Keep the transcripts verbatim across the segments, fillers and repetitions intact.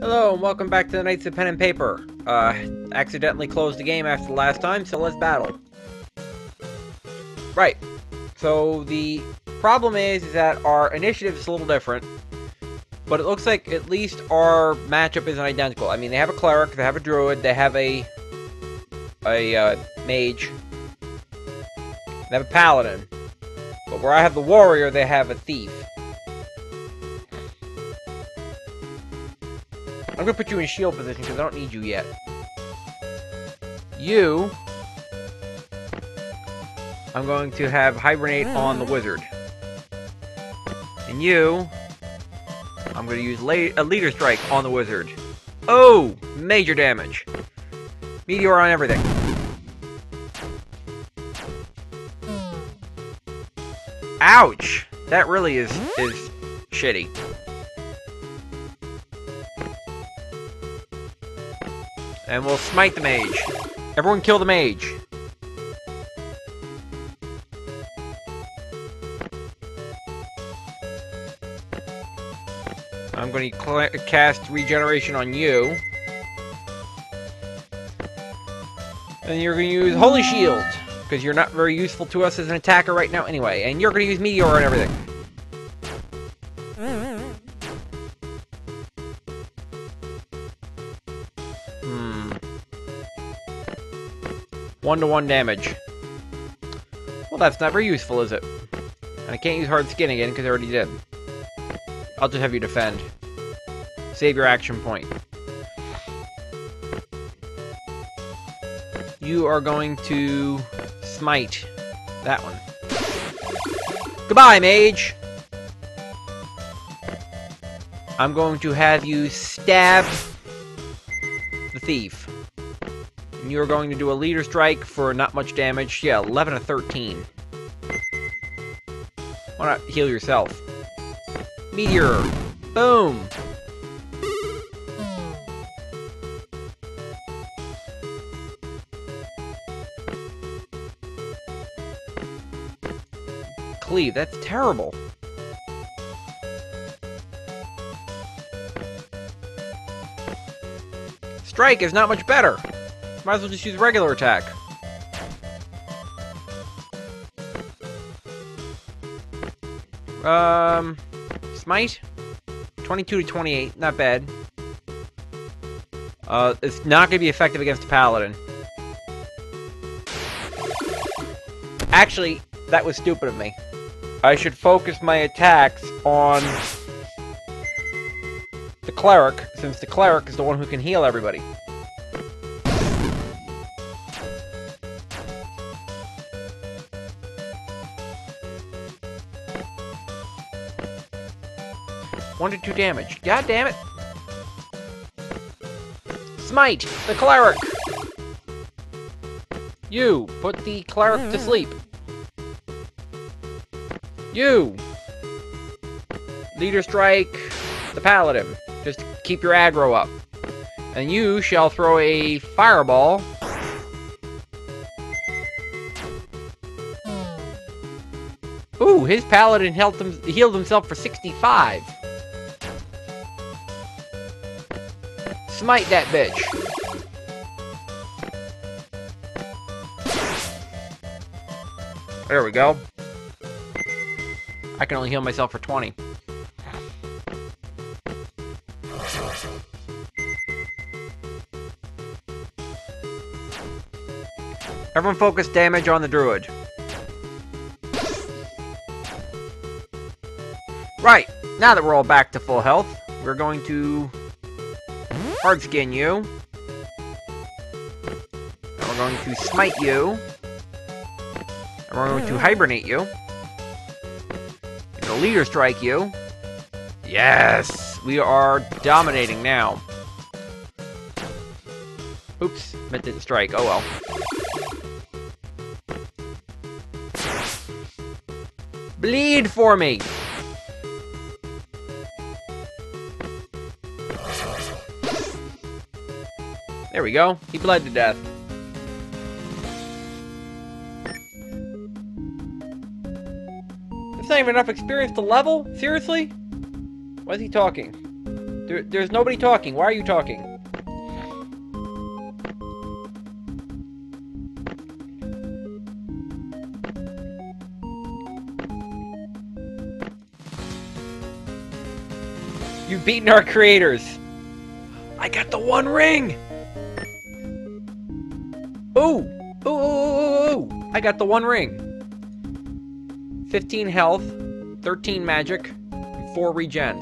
Hello and welcome back to the Knights of Pen and Paper. Uh, accidentally closed the game after the last time, so let's battle. Right. So the problem is, is that our initiative is a little different, but it looks like at least our matchup isn't identical. I mean, they have a cleric, they have a druid, they have a a uh, mage, they have a paladin, but where I have the warrior, they have a thief. I'm gonna put you in shield position because I don't need you yet. You, I'm going to have hibernate on the wizard. And you, I'm going to use a leader strike on the wizard. Oh, major damage. Meteor on everything. Ouch! That really is is shitty. And we'll smite the mage. Everyone kill the mage. I'm going to cast regeneration on you. And you're going to use Holy Shield, because you're not very useful to us as an attacker right now anyway. And you're going to use Meteor on everything. One-to-one damage. Well, that's not very useful, is it? And I can't use hard skin again, because I already did. I'll just have you defend. Save your action point. You are going to smite that one. Goodbye, mage! I'm going to have you stab the thief. And you're going to do a leader strike for not much damage. Yeah, eleven to thirteen. Why not heal yourself? Meteor! Boom! Cleave, that's terrible. Strike is not much better. Might as well just use regular attack. Um, smite? twenty-two to twenty-eight, not bad. Uh, it's not going to be effective against a paladin. Actually, that was stupid of me. I should focus my attacks on the cleric, since the cleric is the one who can heal everybody. One to two damage. God damn it! Smite the cleric! You, put the cleric to sleep. You! Leader strike the paladin. Just keep your aggro up. And you shall throw a fireball. Ooh, his paladin healed, him, healed himself for sixty-five. Smite that bitch. There we go. I can only heal myself for twenty. Everyone focus damage on the druid. Right, now that we're all back to full health, we're going to hard skin you. And we're going to smite you. And we're going to hibernate you. And a leader strike you. Yes! We are dominating now. Oops, meant to strike. Oh well. Bleed for me! There we go. He bled to death. That's not even enough experience to level? Seriously? Why is he talking? There, there's nobody talking. Why are you talking? You've beaten our creators. I got the one ring. Ooh. Ooh, ooh, ooh, ooh. I got the one ring. fifteen health, thirteen magic, and four regen.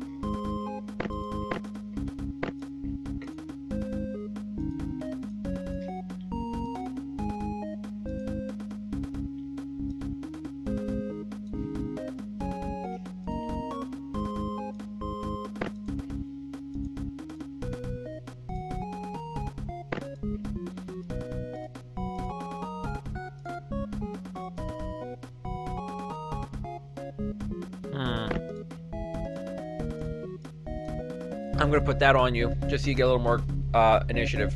I'm gonna put that on you, just so you get a little more uh, initiative.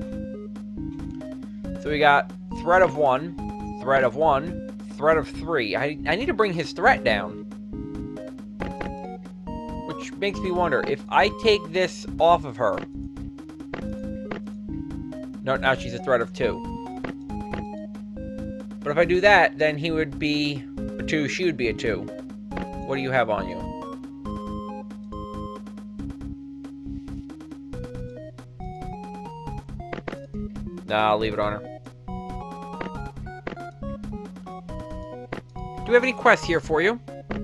So we got threat of one, threat of one, threat of three. I, I need to bring his threat down. Which makes me wonder, if I take this off of her... No, now she's a threat of two. But if I do that, then he would be a two, she would be a two. What do you have on you? Nah, I'll leave it on her. Do we have any quests here for you?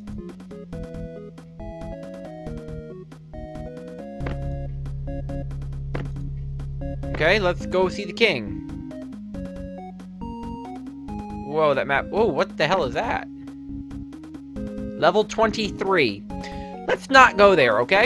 Okay, let's go see the king. Whoa, that map... Whoa, what the hell is that? Level twenty-three. Let's not go there, okay?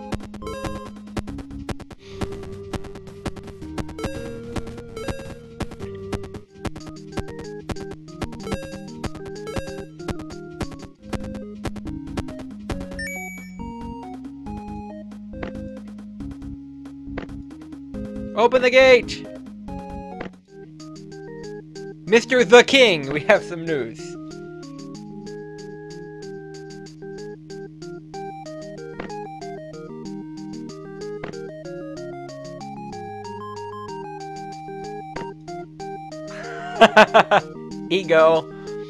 Open the gate! Mister the King, we have some news. Ego.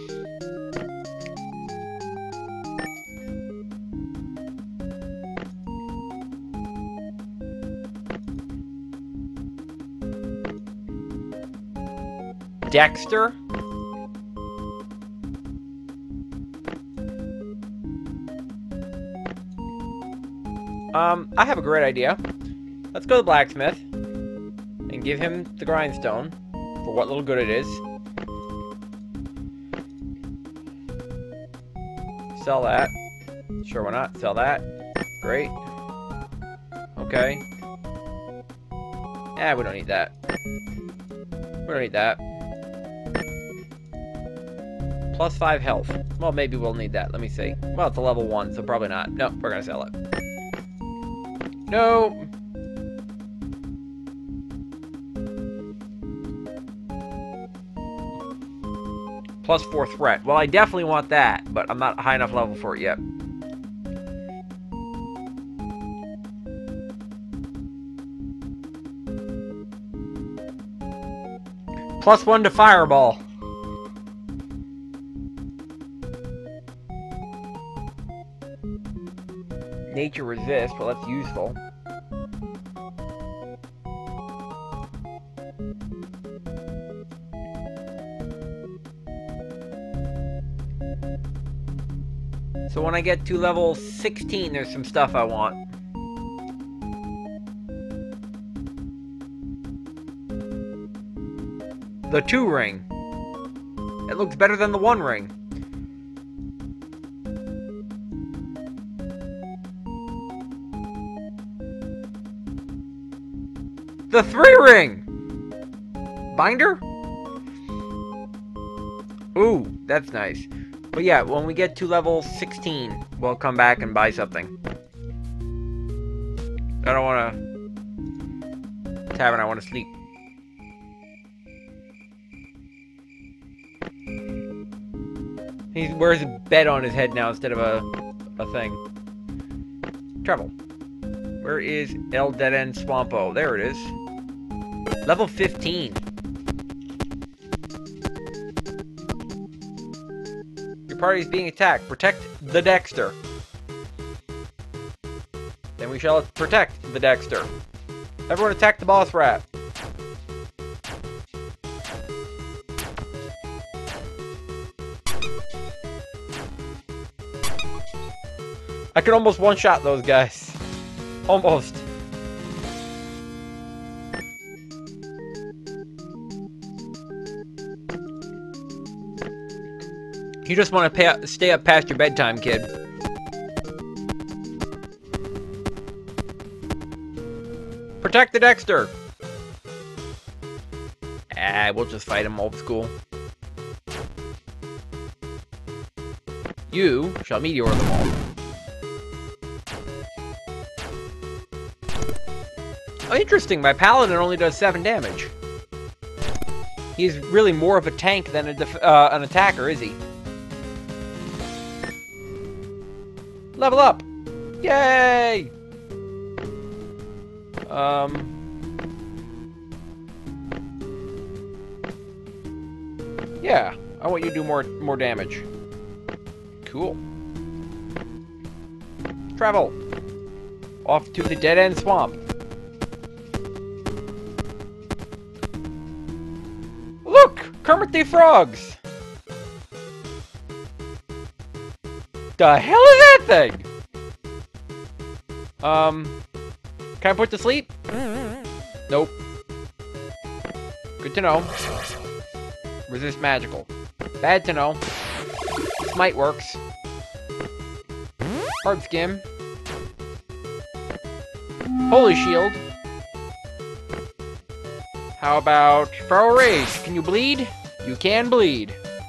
Dexter. Um, I have a great idea. Let's go to the blacksmith and give him the grindstone for what little good it is. Sell that. Sure, why not? Sell that. Great. Okay. Eh, we don't need that. We don't need that. Plus five health. Well, maybe we'll need that. Let me see. Well, it's a level one, so probably not. No, we're gonna sell it. No. Plus four threat. Well, I definitely want that, but I'm not high enough level for it yet. Plus one to fireball. Nature resist, well, that's useful. So when I get to level sixteen, there's some stuff I want. The two ring. It looks better than the one ring. The three ring! Binder? Ooh, that's nice. But yeah, when we get to level sixteen, we'll come back and buy something. I don't want to... Tavern, I want to sleep. He wears a bed on his head now instead of a, a thing. Travel. Where is El Dead End Swampo? There it is. Level fifteen. Your party is being attacked. Protect the Dexter. Then we shall protect the Dexter. Everyone attack the boss rat. I could almost one-shot those guys. Almost. You just want to stay up past your bedtime, kid. Protect the Dexter! Ah, we'll just fight him old school. You shall meteor them all. Oh, interesting. My paladin only does seven damage. He's really more of a tank than a def uh, an attacker, is he? Level up! Yay! Um... Yeah, I want you to do more more damage. Cool. Travel! Off to the Dead End Swamp. Look! Kermit the Frogs! The hell is that thing? Um... Can I put to sleep? Nope. Good to know. Resist magical. Bad to know. Smite works. Hard skim. Holy shield. How about Feral Rage? Can you bleed? You can bleed.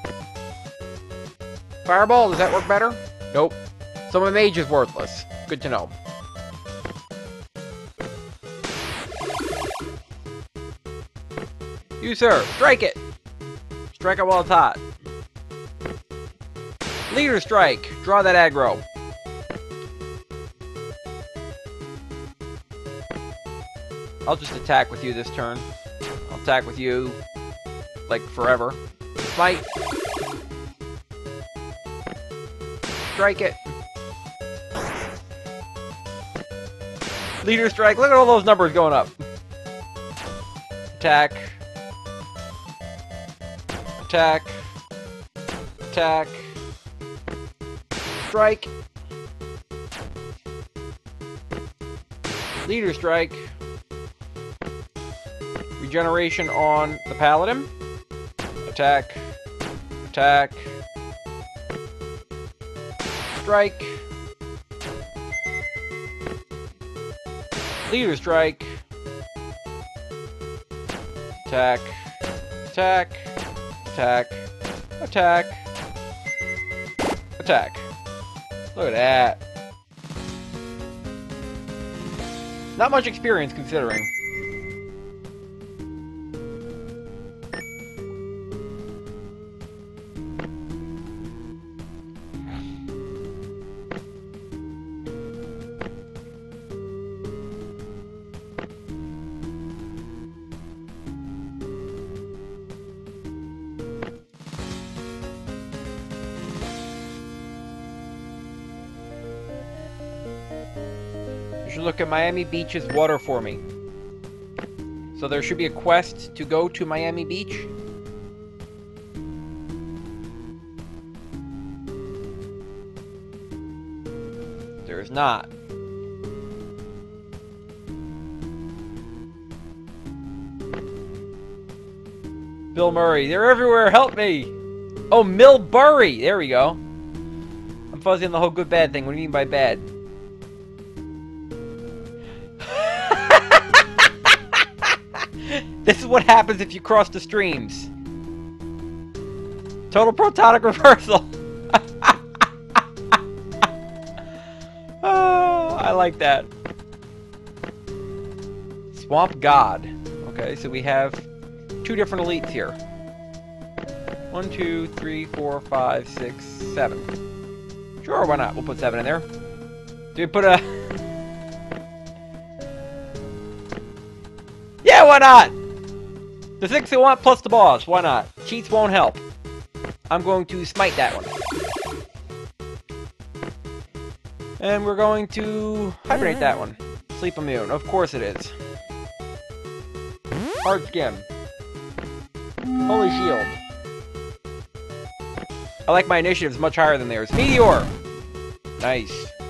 Fireball, does that work better? Nope. So my mage is worthless. Good to know. You, sir, strike it! Strike it while it's hot. Leader strike! Draw that aggro. I'll just attack with you this turn. I'll attack with you, like, forever. Smite! Strike it! Leader strike! Look at all those numbers going up! Attack. Attack. Attack. Strike. Leader strike. Regeneration on the paladin. Attack. Attack. Strike. Leader strike. Attack. Attack. Attack. Attack. Attack. Look at that. Not much experience considering. Look at Miami Beach's water for me. So there should be a quest to go to Miami Beach. There is not. Bill Murray, they're everywhere, help me! Oh, Millbury! There we go. I'm fuzzy on the whole good bad thing. What do you mean by bad? This is what happens if you cross the streams. Total protonic reversal. Oh, I like that. Swamp God. Okay, so we have two different elites here. One, two, three, four, five, six, seven. Sure, why not? We'll put seven in there. Do we put a... Yeah, why not? The things they want plus the boss. Why not? Cheats won't help. I'm going to smite that one. And we're going to hibernate that one. Sleep immune. Of course it is. Hard skin. Holy shield. I like my initiatives much higher than theirs. Meteor! Nice.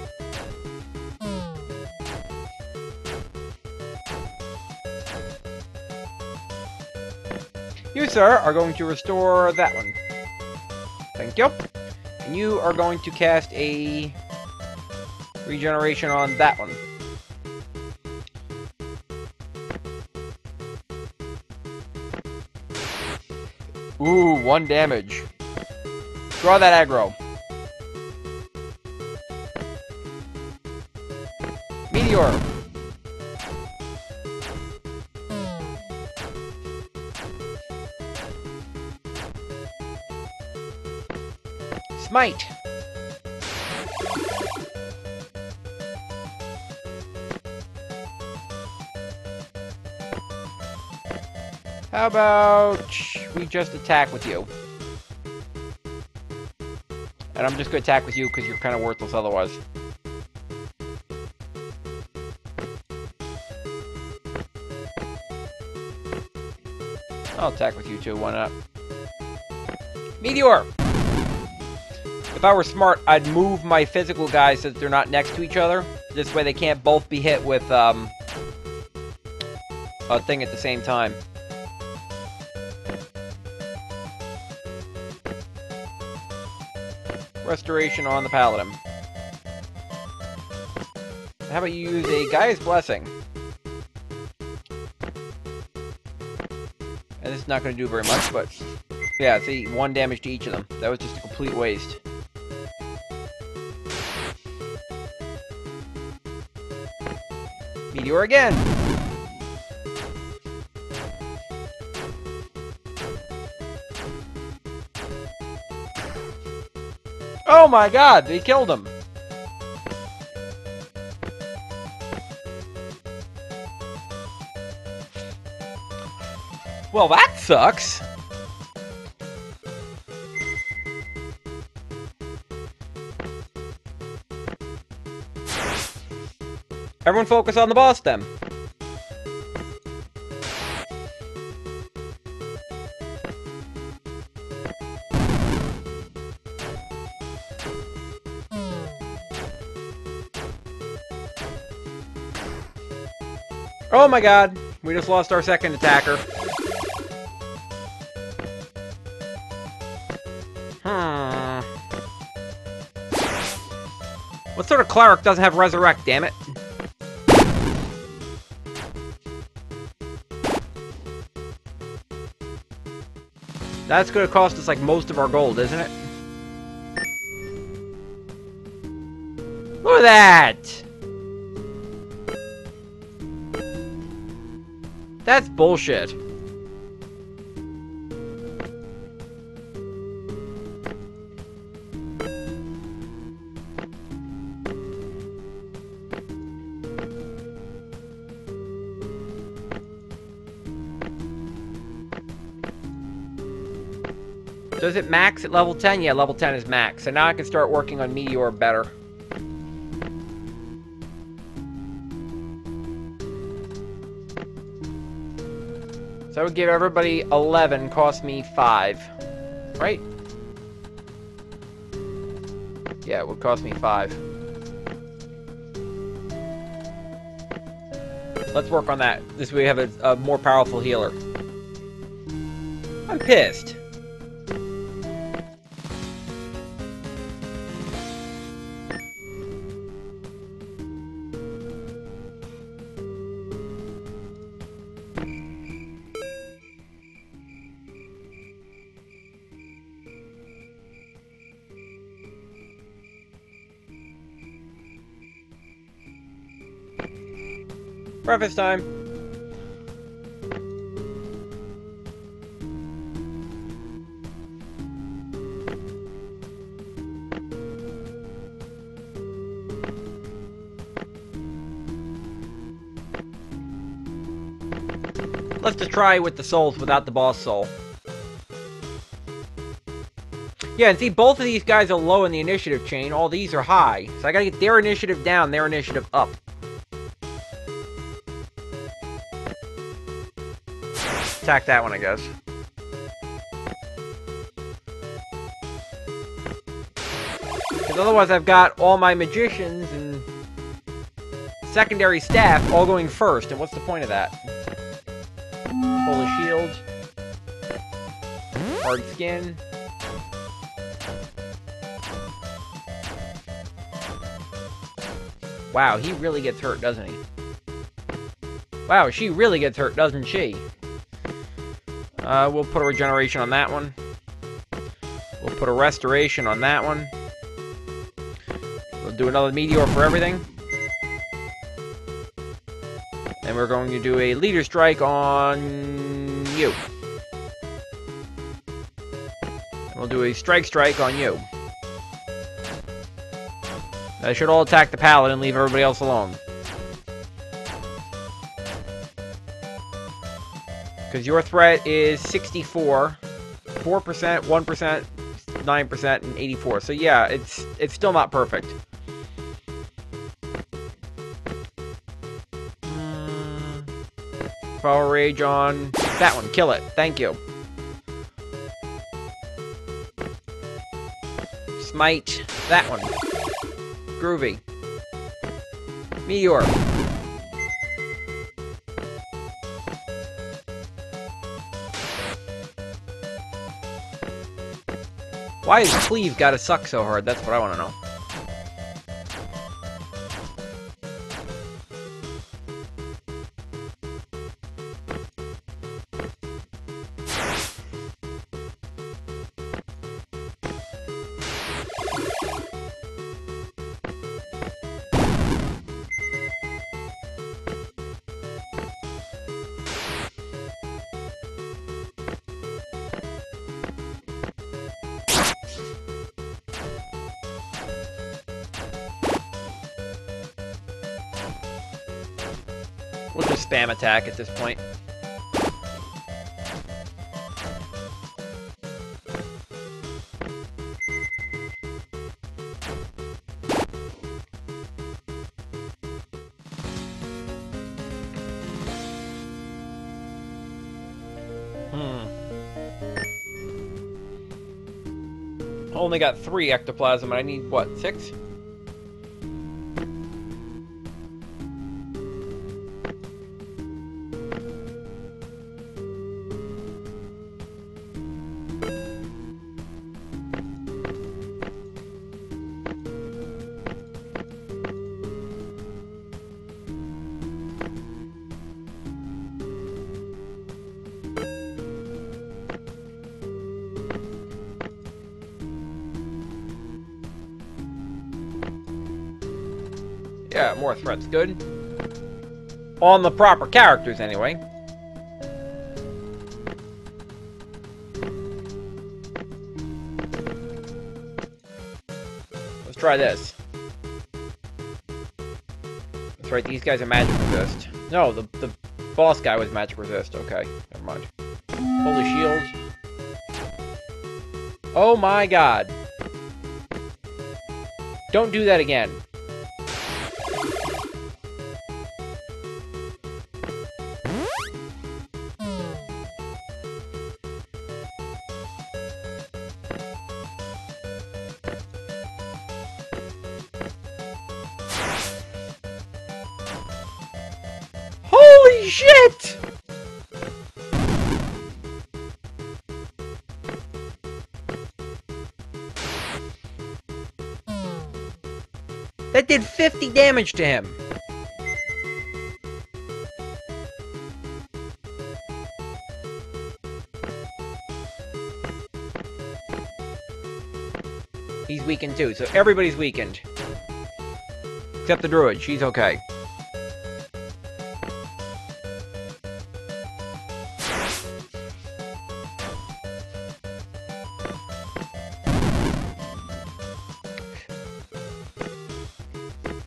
You, sir, are going to restore that one. Thank you. And you are going to cast a regeneration on that one. Ooh, one damage. Draw that aggro. Meteor. Smite. How about we just attack with you? And I'm just going to attack with you because you're kind of worthless otherwise. I'll attack with you too, why not? Meteor! If I were smart, I'd move my physical guys so that they're not next to each other. This way they can't both be hit with um, a thing at the same time. Restoration on the Paladin. How about you use a Gaia's Blessing? And this is not going to do very much, but... yeah, see, one damage to each of them. That was just a complete waste. Meteor again! Oh my god, they killed him! Well, that sucks! Everyone focus on the boss then. Oh my god, we just lost our second attacker. Hmm. What sort of cleric doesn't have resurrect, damn it? That's gonna cost us like most of our gold, isn't it? Look at that! That's bullshit. Does it max at level ten? Yeah, level ten is max. So now I can start working on Meteor better. So I would give everybody eleven, cost me five. Right? Yeah, it would cost me five. Let's work on that. This way we have a, a more powerful healer. I'm pissed. Breakfast time. let's just try with the souls without the boss soul. Yeah, and see, both of these guys are low in the initiative chain. All these are high. So I gotta get their initiative down, their initiative up. Attack that one, I guess. Because otherwise I've got all my magicians and secondary staff all going first. And what's the point of that? Holy shield. Hard skin. Wow, he really gets hurt, doesn't he? Wow, she really gets hurt, doesn't she? Uh, we'll put a regeneration on that one. We'll put a restoration on that one. We'll do another meteor for everything. And we're going to do a leader strike on you. And we'll do a strike strike on you. They should all attack the paladin and leave everybody else alone. Because your threat is sixty-four, four percent, one percent, nine percent, and eighty-four. So yeah, it's it's still not perfect. Mm. Power Rage on that one. Kill it. Thank you. Smite that one. Groovy. Meteor. Why has Cleave gotta suck so hard? That's what I want to know. We'll just spam attack at this point. Hmm. Only got three ectoplasm, and I need, what, six? Yeah, more threats, good. On the proper characters, anyway. Let's try this. That's right, these guys are magic resist. No, the, the boss guy was magic resist. Okay, never mind. Holy shield. Oh my god. Don't do that again. Holy shit! That did fifty damage to him. He's weakened too, so everybody's weakened. Except the druid, she's okay.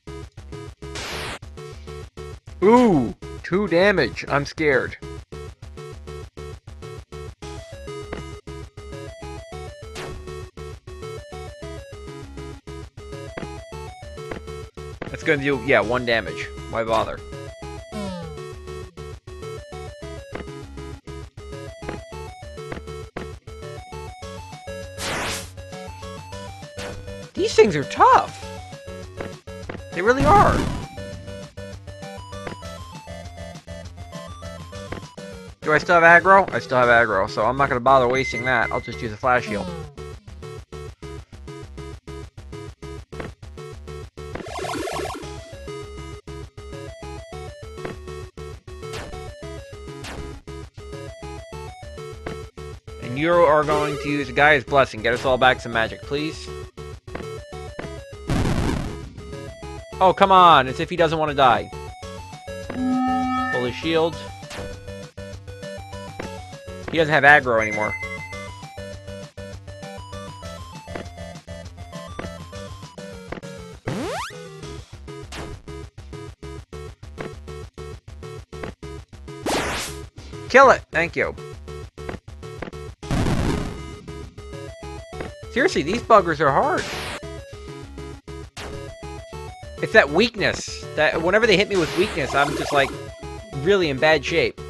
Ooh, two damage. I'm scared. gonna do, yeah, one damage. Why bother? These things are tough. They really are. Do I still have aggro? I still have aggro, so I'm not going to bother wasting that. I'll just use a flash heal. And you are going to use a Gaia's Blessing. Get us all back some magic, please. Oh, come on. As if he doesn't want to die. Pull his shield. He doesn't have aggro anymore. Kill it! Thank you. Seriously, these buggers are hard. It's that weakness. That whenever they hit me with weakness, I'm just like really in bad shape.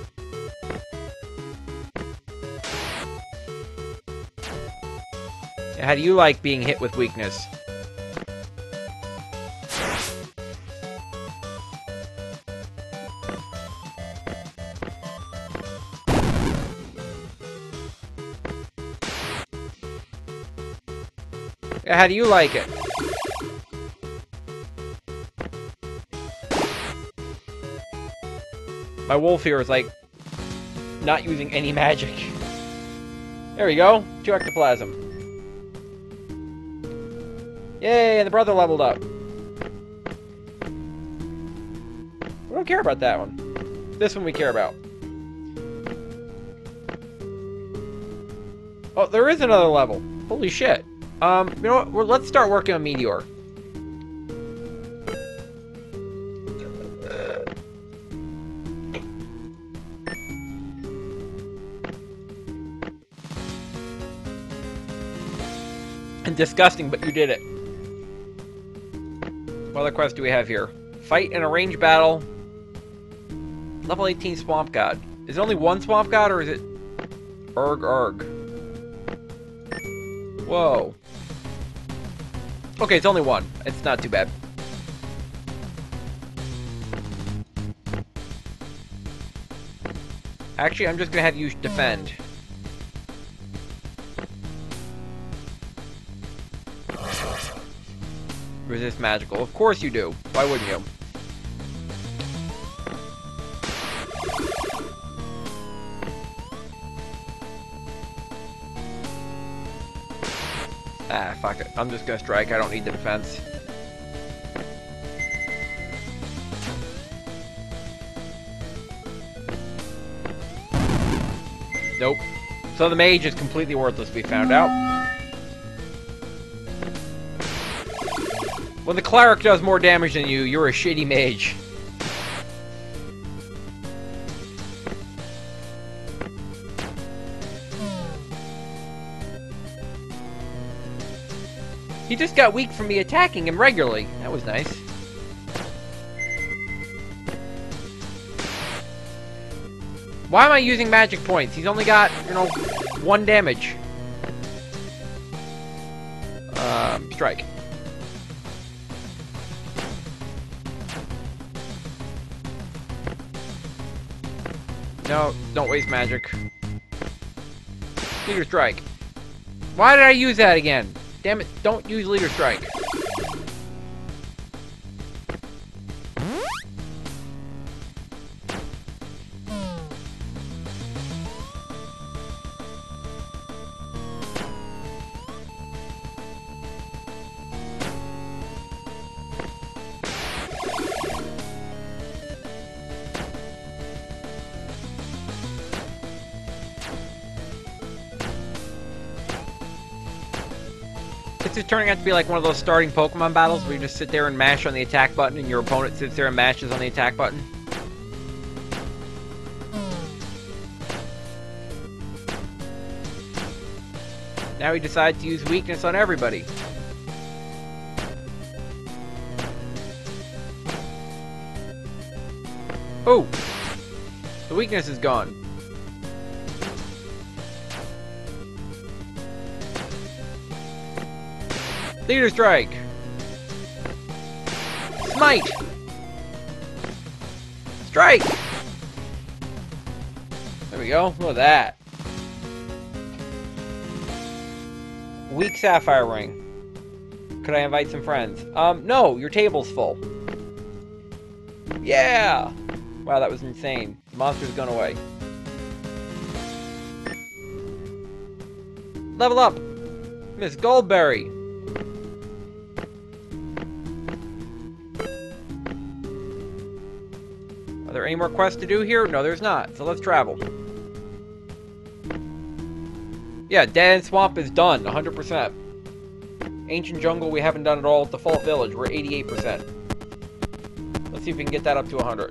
How do you like being hit with weakness? How do you like it? My wolf here is like not using any magic. There we go. Two ectoplasm. Yay, and the brother leveled up. We don't care about that one. This one we care about. Oh, there is another level. Holy shit. Um, you know what? Well, let's start working on Meteor. And disgusting, but you did it. What other quest do we have here? Fight in a ranged battle. Level eighteen Swamp God. Is it only one Swamp God, or is it... Urg, urg. Whoa. Okay, it's only one. It's not too bad. Actually, I'm just gonna have you defend. Resist magical. Of course you do. Why wouldn't you? Ah, fuck it. I'm just gonna strike. I don't need the defense. Nope. So the mage is completely worthless, we found out. When the cleric does more damage than you, you're a shitty mage. He just got weak from me attacking him regularly. That was nice. Why am I using magic points? He's only got, you know, one damage. Um, strike. No, don't waste magic. Leader strike. Why did I use that again? Damn it, don't use leader strike. This is turning out to be like one of those starting Pokemon battles where you just sit there and mash on the attack button and your opponent sits there and mashes on the attack button. Now he decides to use weakness on everybody. Oh! The weakness is gone. Leader strike! Smite! Strike! There we go. Look at that. Weak sapphire ring. Could I invite some friends? Um, no, your table's full. Yeah! Wow, that was insane. The monster's gone away. Level up! Miss Goldberry! Are there any more quests to do here? No, there's not. So let's travel. Yeah, Dead End Swamp is done. one hundred percent. Ancient Jungle, we haven't done at all. Default Village, we're eighty-eight percent. Let's see if we can get that up to one hundred.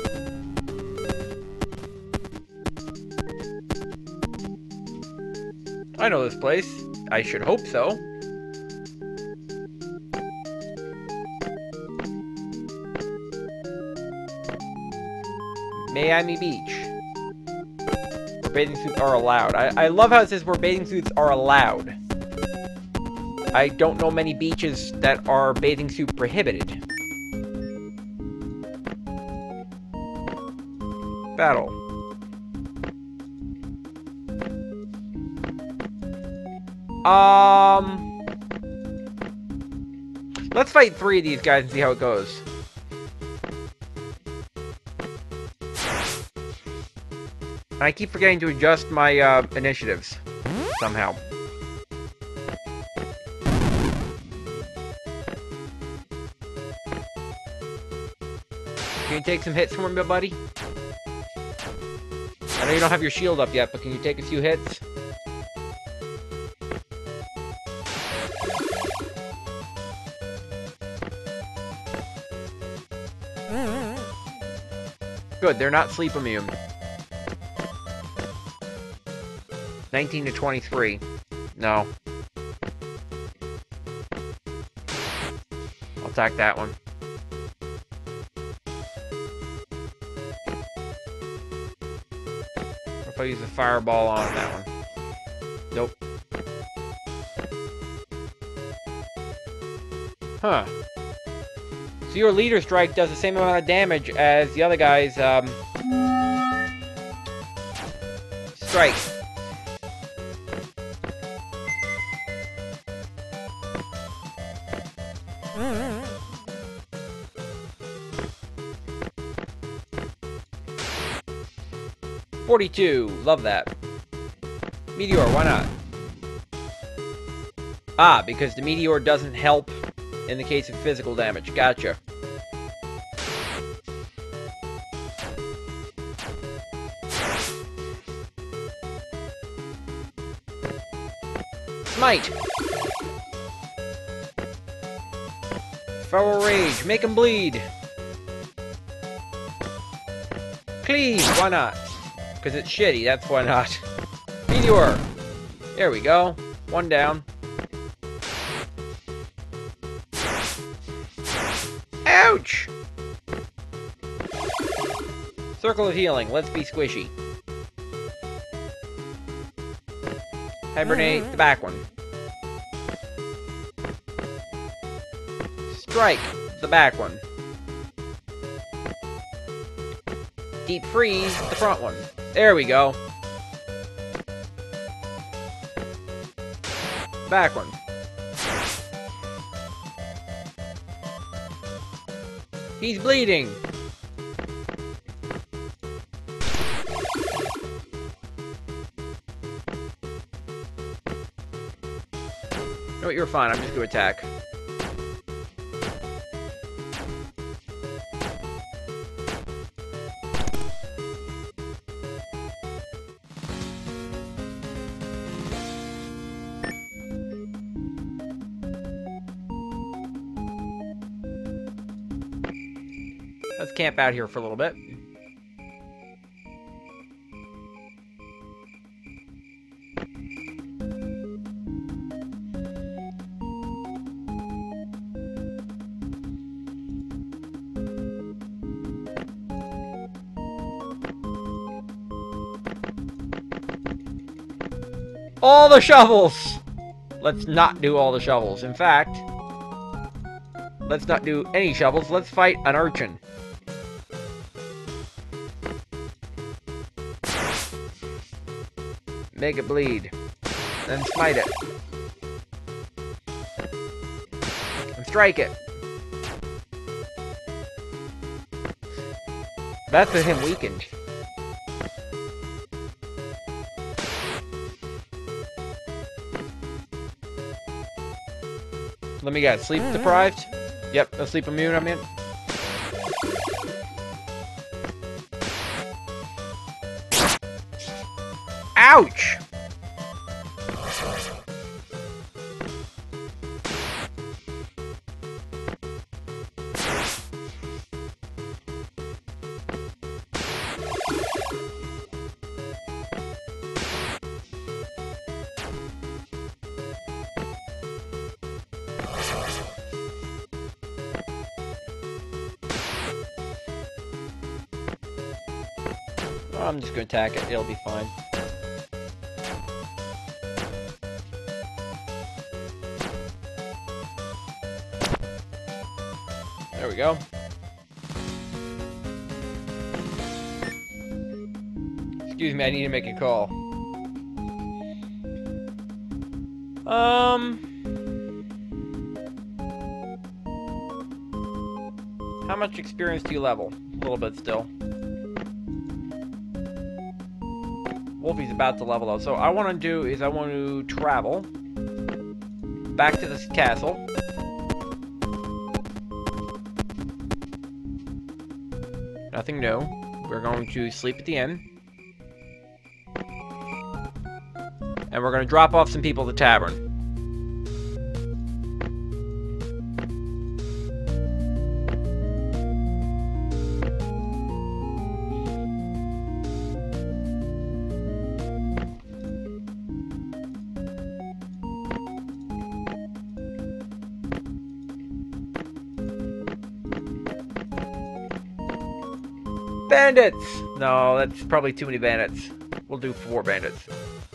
I know this place. I should hope so. Miami Beach. Where bathing suits are allowed. I, I love how it says where bathing suits are allowed. I don't know many beaches that are bathing suit prohibited. Battle. Um... Let's fight three of these guys and see how it goes. I keep forgetting to adjust my uh, initiatives somehow. Can you take some hits from me, buddy? I know you don't have your shield up yet, but can you take a few hits? Good, they're not sleep immune. nineteen to twenty-three. No. I'll attack that one. What if I use a fireball on that one? Nope. Huh. So your leader strike does the same amount of damage as the other guy's, um... strike. forty-two. Love that. Meteor, why not? Ah, because the meteor doesn't help in the case of physical damage. Gotcha. Smite! Feral Rage. Make him bleed. Cleave. Why not? Because it's shitty. That's why not. Meteor. There we go. One down. Ouch! Circle of Healing. Let's be squishy. Hibernate. The back one. Strike. The back one. Deep Freeze. The front one. There we go. Back one. He's bleeding. No, you're fine. I'm just going to attack. Let's camp out here for a little bit. All the shovels! Let's not do all the shovels. In fact, let's not do any shovels. Let's fight an urchin. Make it bleed. Then smite it. And strike it. That's with him weakened. Let me guess. Sleep deprived? Yep, a sleep immune, I'm in. Ouch! I'm just gonna attack it, it'll be fine. There we go. Excuse me, I need to make a call. Um... How much experience do you level? A little bit still. Wolfie's about to level up. So I want to do is I want to travel back to this castle. Nothing new. We're going to sleep at the inn. And we're going to drop off some people at the tavern. Bandits! No, that's probably too many bandits. We'll do four bandits.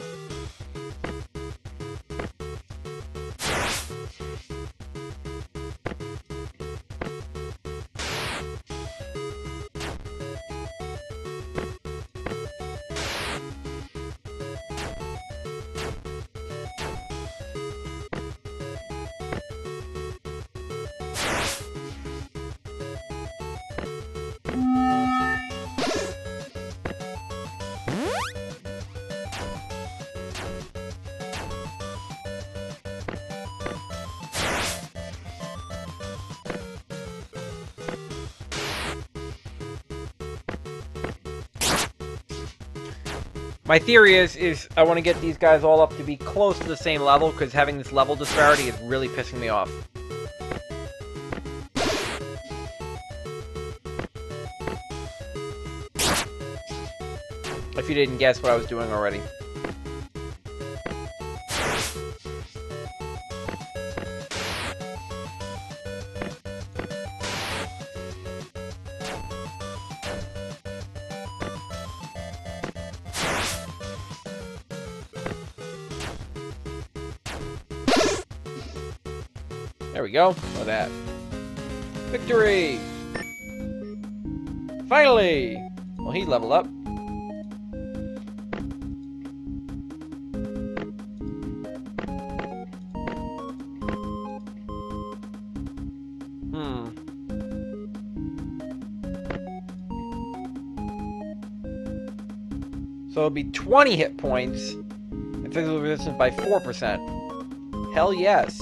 My theory is, is I want to get these guys all up to be close to the same level, because having this level disparity is really pissing me off. If you didn't guess what I was doing already. There we go. Look at that. Victory! Finally! Well, he leveled up. Hmm. So it'll be twenty hit points and physical resistance by four percent. Hell yes.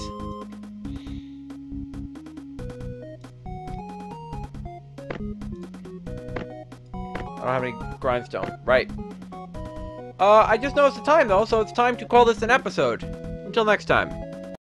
I don't have any grindstone. Right. Uh, I just noticed the time, though, so it's time to call this an episode. Until next time.